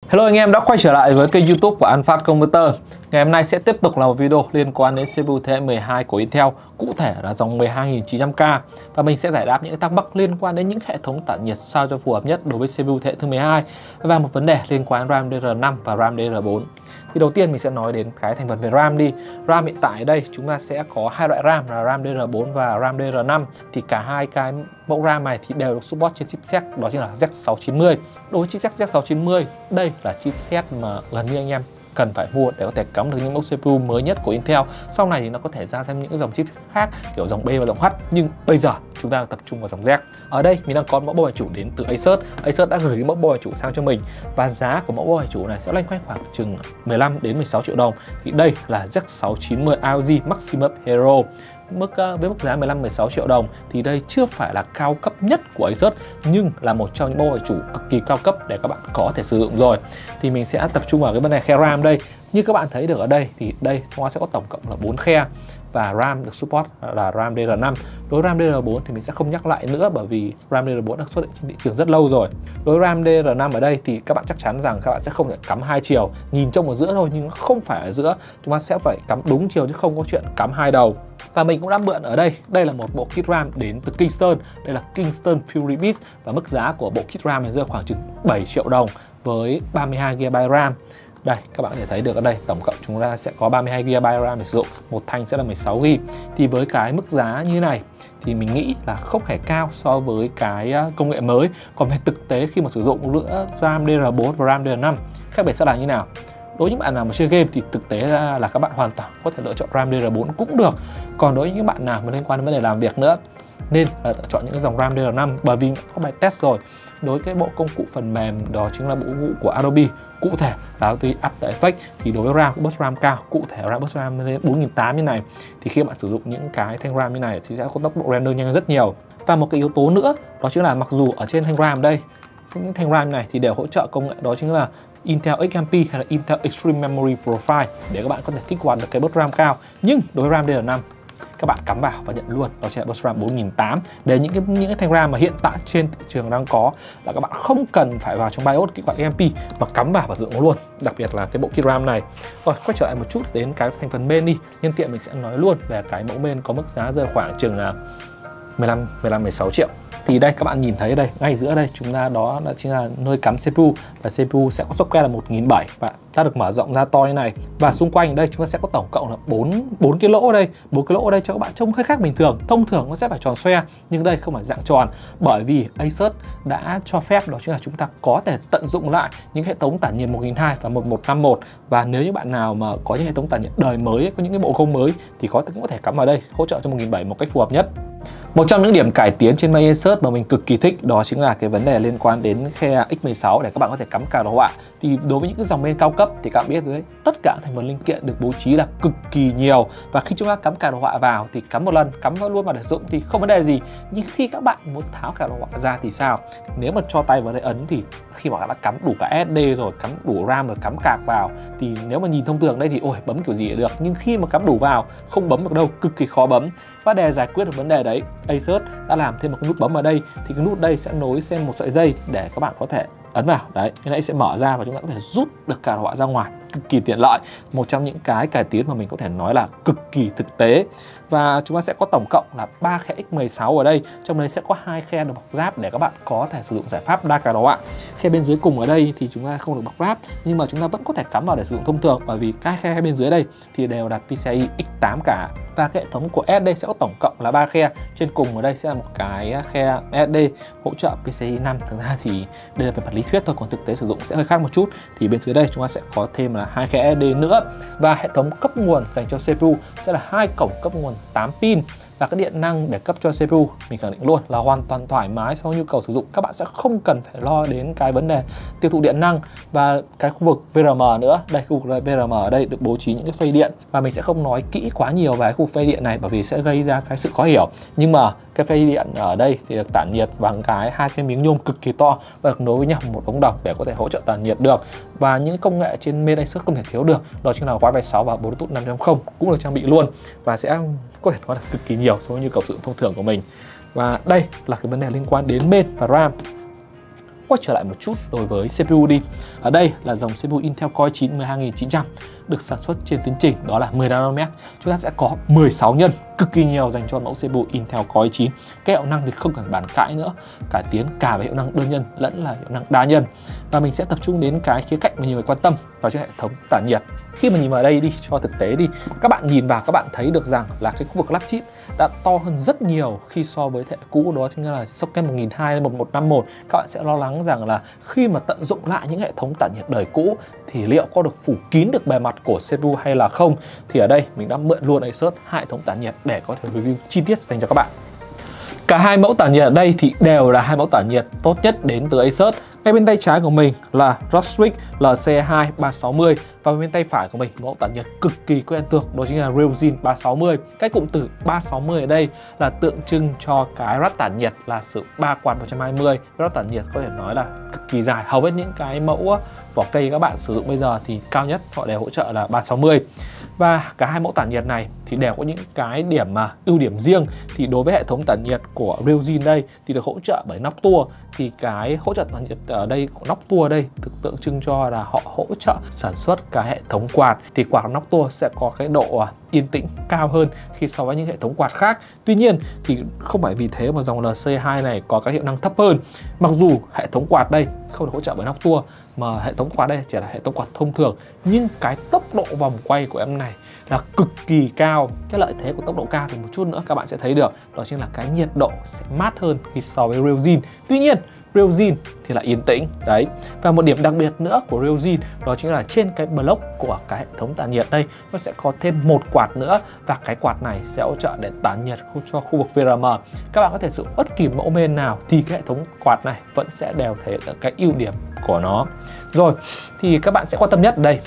Hello anh em đã quay trở lại với kênh YouTube của An Phát Computer. Ngày hôm nay sẽ tiếp tục là một video liên quan đến CPU thế hệ 12 của Intel, cụ thể là dòng 12900K, và mình sẽ giải đáp những thắc mắc liên quan đến những hệ thống tản nhiệt sao cho phù hợp nhất đối với CPU thế hệ thứ 12 và một vấn đề liên quan đến RAM DDR5 và RAM DDR4. Thì đầu tiên mình sẽ nói đến cái thành phần về RAM đi. RAM hiện tại ở đây chúng ta sẽ có hai loại RAM là RAM DDR4 và RAM DDR5. Thì cả hai cái mẫu RAM này thì đều được support trên chipset đó chính là Z690. Đối với chipset Z690, đây là chipset mà gần như anh em cần phải mua để có thể cắm được những mẫu CPU mới nhất của Intel. Sau này thì nó có thể ra thêm những dòng chip khác kiểu dòng B và dòng H, nhưng bây giờ chúng ta tập trung vào dòng Z. Ở đây mình đang có mẫu board chủ đến từ Asus. Asus đã gửi mẫu board chủ sang cho mình và giá của mẫu board chủ này sẽ loanh quanh khoảng chừng 15 đến 16 triệu đồng. Thì đây là Z690 ARGB Maximum Hero. Với mức giá 15-16 triệu đồng thì đây chưa phải là cao cấp nhất của Asus, nhưng là một trong những board chủ cực kỳ cao cấp để các bạn có thể sử dụng rồi. Thì mình sẽ tập trung vào cái vấn đề khe RAM đây. Như các bạn thấy được ở đây thì đây chúng ta sẽ có tổng cộng là 4 khe và RAM được support là RAM DDR5. Đối với RAM DDR4 thì mình sẽ không nhắc lại nữa bởi vì RAM DDR4 đã xuất hiện trên thị trường rất lâu rồi. Đối với RAM DDR5 ở đây thì các bạn chắc chắn rằng các bạn sẽ không thể cắm hai chiều, nhìn trông ở giữa thôi nhưng nó không phải ở giữa, chúng ta sẽ phải cắm đúng chiều chứ không có chuyện cắm hai đầu. Và mình cũng đã mượn ở đây là một bộ kit RAM đến từ Kingston, đây là Kingston Fury Beast, và mức giá của bộ kit RAM này rơi khoảng chừng 7 triệu đồng với 32GB RAM. Đây, các bạn có thể thấy được ở đây tổng cộng chúng ta sẽ có 32GB RAM để sử dụng, một thanh sẽ là 16GB. Thì với cái mức giá như này thì mình nghĩ là không hề cao so với cái công nghệ mới. Còn về thực tế khi mà sử dụng nữa RAM DDR4 và RAM DDR5, khác biệt sẽ là như nào? Đối với những bạn nào mà chơi game thì thực tế ra là các bạn hoàn toàn có thể lựa chọn RAM DDR4 cũng được. Còn đối với những bạn nào mà liên quan đến vấn đề làm việc nữa nên là chọn những cái dòng RAM DDR5, bởi vì có bài test rồi. Đối với cái bộ công cụ phần mềm đó chính là bộ công cụ của ARGB, cụ thể là vì After Effects, thì đối với RAM bus RAM cao, cụ thể RAM bus RAM lên 4800 như này, thì khi bạn sử dụng những cái thanh RAM như này thì sẽ có tốc độ render nhanh hơn rất nhiều. Và một cái yếu tố nữa đó chính là mặc dù ở trên thanh RAM đây, những thanh RAM này thì đều hỗ trợ công nghệ đó chính là Intel XMP hay là Intel Extreme Memory Profile để các bạn có thể kích hoạt được cái bus RAM cao, nhưng đối với RAM DDR5 các bạn cắm vào và nhận luôn đó chính là bus RAM 4800. Để những cái thanh RAM mà hiện tại trên thị trường đang có là các bạn không cần phải vào trong BIOS kích hoạt EMP mà cắm vào và sử dụng luôn, đặc biệt là cái bộ kit RAM này. Rồi quay trở lại một chút đến cái thành phần main đi, nhân tiện mình sẽ nói luôn về cái mẫu main có mức giá rơi khoảng chừng là 15-16 triệu. Thì đây các bạn nhìn thấy đây, ngay giữa đây chúng ta đó là chính là nơi cắm CPU, và CPU sẽ có socket là 1700 và ta được mở rộng ra to như này. Và xung quanh đây chúng ta sẽ có tổng cộng là 4 cái lỗ ở đây. 4 cái lỗ ở đây cho các bạn trông hơi khác bình thường. Thông thường nó sẽ phải tròn xoe, nhưng đây không phải dạng tròn, bởi vì Asus đã cho phép đó chính là chúng ta có thể tận dụng lại những hệ thống tản nhiệt 1200 và 1151. Và nếu như bạn nào mà có những hệ thống tản nhiệt đời mới, có những cái bộ công mới thì cũng có thể cắm vào đây, hỗ trợ cho 1700 một cách phù hợp nhất. Một trong những điểm cải tiến trên máy Asus mà mình cực kỳ thích đó chính là cái vấn đề liên quan đến khe X16 để các bạn có thể cắm card đồ họa. Thì đối với những cái dòng bên cao cấp thì các bạn biết đấy, tất cả thành phần linh kiện được bố trí là cực kỳ nhiều, và khi chúng ta cắm card đồ họa vào thì cắm một lần, cắm luôn vào để sử dụng thì không vấn đề gì. Nhưng khi các bạn muốn tháo card đồ họa ra thì sao? Nếu mà cho tay vào đây ấn thì khi mà các bạn đã cắm đủ cả SD rồi, cắm đủ RAM rồi, cắm card vào thì nếu mà nhìn thông thường đây thì ôi bấm kiểu gì được, nhưng khi mà cắm đủ vào không bấm được đâu, cực kỳ khó bấm. Và để giải quyết được vấn đề đấy, Asus đã làm thêm một cái nút bấm ở đây, thì cái nút đây sẽ nối xem một sợi dây để các bạn có thể ấn vào đấy, cái này sẽ mở ra và chúng ta có thể rút được cả đồ họa ra ngoài, cực kỳ tiện lợi. Một trong những cái cải tiến mà mình có thể nói là cực kỳ thực tế. Và chúng ta sẽ có tổng cộng là 3 khe X16 ở đây, trong đấy sẽ có 2 khe được bọc giáp để các bạn có thể sử dụng giải pháp đa card đồ họa. Khe bên dưới cùng ở đây thì chúng ta không được bọc giáp, nhưng mà chúng ta vẫn có thể cắm vào để sử dụng thông thường, bởi vì các khe bên dưới đây thì đều là PCIe X8 cả. Và cái hệ thống của SD sẽ có tổng cộng là 3 khe, trên cùng ở đây sẽ là một cái khe SD hỗ trợ PCIe 5. Thực ra thì đây là về mặt lý thuyết thôi, còn thực tế sử dụng sẽ hơi khác một chút. Thì bên dưới đây chúng ta sẽ có thêm là 2 khe SD nữa, và hệ thống cấp nguồn dành cho CPU sẽ là 2 cổng cấp nguồn 8 pin. Và cái điện năng để cấp cho CPU mình khẳng định luôn là hoàn toàn thoải mái so với nhu cầu sử dụng, các bạn sẽ không cần phải lo đến cái vấn đề tiêu thụ điện năng. Và cái khu vực VRM nữa, đây khu vực VRM ở đây được bố trí những cái phay điện, và mình sẽ không nói kỹ quá nhiều về khu vực phay điện này bởi vì sẽ gây ra cái sự khó hiểu. Nhưng mà cái phay điện ở đây thì được tản nhiệt bằng hai cái miếng nhôm cực kỳ to và được nối với nhau một ống đồng để có thể hỗ trợ tản nhiệt được. Và những công nghệ trên main Asus không thể thiếu được đó chính là Wi-Fi 6 và Bluetooth 5.0 cũng được trang bị luôn, và sẽ có thể nói là cực kỳ nhiều so với nhu cầu sử dụng thông thường của mình. Và đây là cái vấn đề liên quan đến main và RAM. quay trở lại một chút đối với CPU đi. Ở đây là dòng CPU Intel Core i9 12900 được sản xuất trên tiến trình đó là 10 nanomet. Chúng ta sẽ có 16 nhân, cực kỳ nhiều dành cho mẫu CPU Intel Core i9. Cái hiệu năng thì không cần bàn cãi nữa, cải tiến cả về hiệu năng đơn nhân lẫn là hiệu năng đa nhân. Và mình sẽ tập trung đến cái khía cạnh mà nhiều người quan tâm vào cho hệ thống tản nhiệt. Khi mà nhìn vào đây đi, cho thực tế đi, các bạn nhìn vào các bạn thấy được rằng là cái khu vực lắp chip đã to hơn rất nhiều khi so với thế hệ cũ, đó chính là socket 1200 đến 1151. Các bạn sẽ lo lắng rằng là khi mà tận dụng lại những hệ thống tản nhiệt đời cũ thì liệu có được phủ kín được bề mặt của CPU hay là không. Thì ở đây mình đã mượn luôn Asus hệ thống tản nhiệt để có thể review chi tiết dành cho các bạn. Cả hai mẫu tản nhiệt ở đây thì đều là hai mẫu tản nhiệt tốt nhất đến từ Asus. Ngay bên tay trái của mình là STRIX LC360 và bên tay phải của mình mẫu tản nhiệt cực kỳ quen thuộc, đó chính là RYUJIN 360. Cái cụm từ 360 ở đây là tượng trưng cho cái rát tản nhiệt là sự 3 quạt 120. Rát tản nhiệt có thể nói là cực kỳ dài. Hầu hết những cái mẫu vỏ cây các bạn sử dụng bây giờ thì cao nhất họ đều hỗ trợ là 360. Và cả hai mẫu tản nhiệt này thì đều có những cái điểm mà ưu điểm riêng. Thì đối với hệ thống tản nhiệt của RYUJIN đây thì được hỗ trợ bởi nóc tua. Thì cái hỗ trợ tản nhiệt ở đây của nóc tua đây thực tượng trưng cho là họ hỗ trợ sản xuất cái hệ thống quạt. Thì quạt nóc tua sẽ có cái độ yên tĩnh cao hơn khi so với những hệ thống quạt khác. Tuy nhiên thì không phải vì thế mà dòng LC2 này có cái hiệu năng thấp hơn. Mặc dù hệ thống quạt đây không được hỗ trợ bởi nóc tua mà hệ thống quạt đây chỉ là hệ thống quạt thông thường, nhưng cái tốc độ vòng quay của em này là cực kỳ cao. Cái lợi thế của tốc độ cao thì một chút nữa các bạn sẽ thấy được, đó chính là cái nhiệt độ sẽ mát hơn khi so với RYUJIN. Tuy nhiên RYUJIN thì là yên tĩnh đấy. Và một điểm đặc biệt nữa của RYUJIN đó chính là trên cái block của cái hệ thống tản nhiệt đây nó sẽ có thêm một quạt nữa, và cái quạt này sẽ hỗ trợ để tản nhiệt cho khu vực VRM. Các bạn có thể sử dụng bất kỳ mẫu bên nào thì cái hệ thống quạt này vẫn sẽ đều thể hiện cái ưu điểm của nó. Rồi thì các bạn sẽ quan tâm nhất ở đây,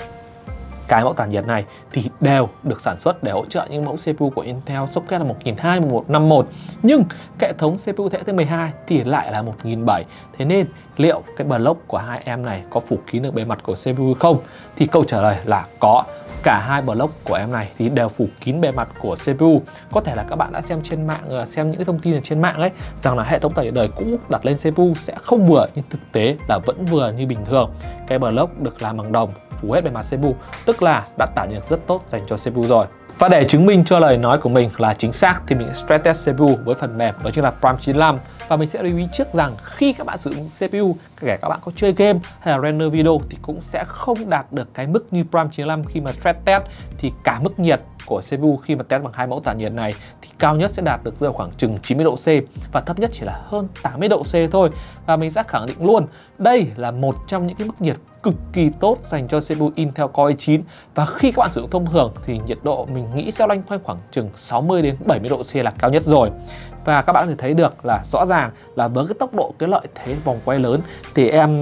cái mẫu tản nhiệt này thì đều được sản xuất để hỗ trợ những mẫu CPU của Intel socket là 1200, 1151. Nhưng cái hệ thống CPU thế hệ thứ 12 thì lại là 1700. Thế nên liệu cái block của hai em này có phủ kín được bề mặt của CPU không? Thì câu trả lời là có. Cả hai block của em này thì đều phủ kín bề mặt của CPU. Có thể là các bạn đã xem trên mạng, xem những cái thông tin ở trên mạng ấy, rằng là hệ thống tản nhiệt đời cũ đặt lên CPU sẽ không vừa, nhưng thực tế là vẫn vừa như bình thường. Cái block được làm bằng đồng, phủ hết bề mặt CPU, tức là đã tản nhiệt rất tốt dành cho CPU rồi. Và để chứng minh cho lời nói của mình là chính xác thì mình sẽ stress test CPU với phần mềm đó chính là Prime 95. Và mình sẽ lưu ý trước rằng khi các bạn sử dụng CPU, kể các bạn có chơi game hay là render video thì cũng sẽ không đạt được cái mức như Prime 95 khi mà stress test. Thì cả mức nhiệt của CPU khi mà test bằng hai mẫu tản nhiệt này thì cao nhất sẽ đạt được rơi khoảng chừng 90 độ C và thấp nhất chỉ là hơn 80 độ C thôi. Và mình sẽ khẳng định luôn đây là một trong những cái mức nhiệt cực kỳ tốt dành cho CPU Intel Core i9. Và khi các bạn sử dụng thông thường thì nhiệt độ mình nghĩ sẽ loanh quanh khoảng chừng 60 đến 70 độ C là cao nhất rồi. Và các bạn có thể thấy được là rõ ràng là với cái tốc độ, cái lợi thế vòng quay lớn thì em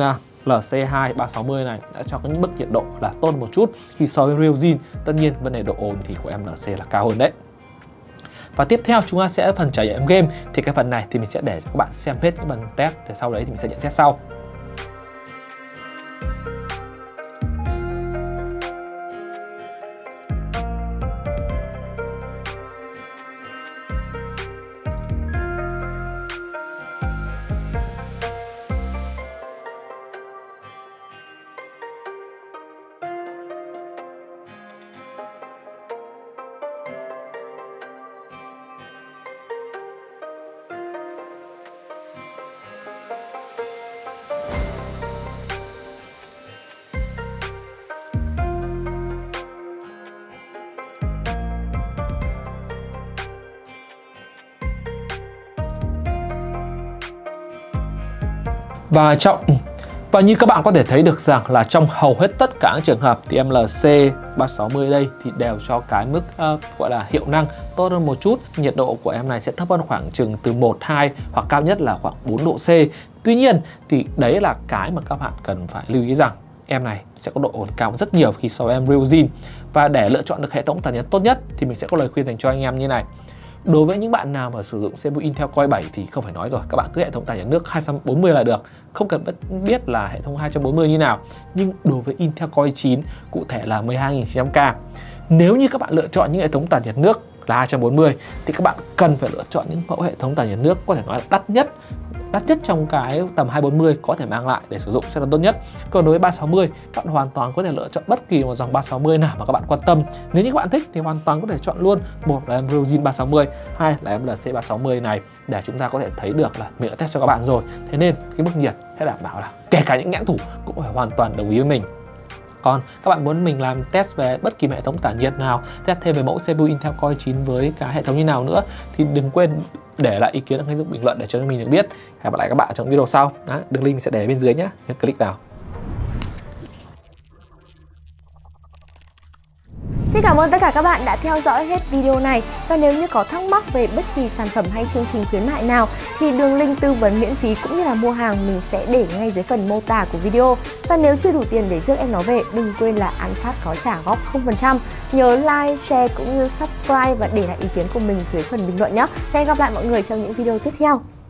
LC2 360 này đã cho cái mức nhiệt độ là tốt một chút khi so với RYUJIN. Tất nhiên vấn đề độ ồn thì của em LC là cao hơn đấy. Và tiếp theo chúng ta sẽ phần trải nghiệm game. Thì cái phần này thì mình sẽ để cho các bạn xem hết những phần test, để sau đấy thì mình sẽ nhận xét sau. Và như các bạn có thể thấy được rằng là trong hầu hết tất cả các trường hợp thì em LC360 đây thì đều cho cái mức gọi là hiệu năng tốt hơn một chút. Nhiệt độ của em này sẽ thấp hơn khoảng chừng từ 1-2 hoặc cao nhất là khoảng 4 độ C. Tuy nhiên thì đấy là cái mà các bạn cần phải lưu ý rằng em này sẽ có độ ồn cao rất nhiều khi so với em RYUJIN. Và để lựa chọn được hệ thống tản nhiệt tốt nhất thì mình sẽ có lời khuyên dành cho anh em như này. Đối với những bạn nào mà sử dụng CPU Intel Core i7 thì không phải nói rồi, các bạn cứ hệ thống tản nhiệt nước 240 là được, không cần biết là hệ thống 240 như nào. Nhưng đối với Intel Core i9, cụ thể là 12900K, nếu như các bạn lựa chọn những hệ thống tản nhiệt nước là 240 thì các bạn cần phải lựa chọn những mẫu hệ thống tản nhiệt nước có thể nói là đắt nhất đắt nhất trong cái tầm 240 có thể mang lại để sử dụng sẽ là tốt nhất. Còn đối với 360, các bạn hoàn toàn có thể lựa chọn bất kỳ một dòng 360 nào mà các bạn quan tâm. Nếu như các bạn thích thì hoàn toàn có thể chọn luôn, một là em RYUJIN 360, hai là em LC360 này, để chúng ta có thể thấy được là mình đã test cho các bạn rồi. Thế nên cái mức nhiệt sẽ đảm bảo là kể cả những nhãn thủ cũng phải hoàn toàn đồng ý với mình. Còn các bạn muốn mình làm test về bất kỳ hệ thống tản nhiệt nào, test thêm về mẫu CPU Intel Core i9 với cái hệ thống như nào nữa, thì đừng quên để lại ý kiến ở kênh bình luận để cho mình được biết. Hẹn gặp lại các bạn trong video sau. Đường link sẽ để bên dưới nhé, nhớ click vào. Xin cảm ơn tất cả các bạn đã theo dõi hết video này. Và nếu như có thắc mắc về bất kỳ sản phẩm hay chương trình khuyến mại nào thì đường link tư vấn miễn phí cũng như là mua hàng mình sẽ để ngay dưới phần mô tả của video. Và nếu chưa đủ tiền để rước em nó về, đừng quên là An Phát có trả góp 0%. Nhớ like, share cũng như subscribe và để lại ý kiến của mình dưới phần bình luận nhé. Hẹn gặp lại mọi người trong những video tiếp theo.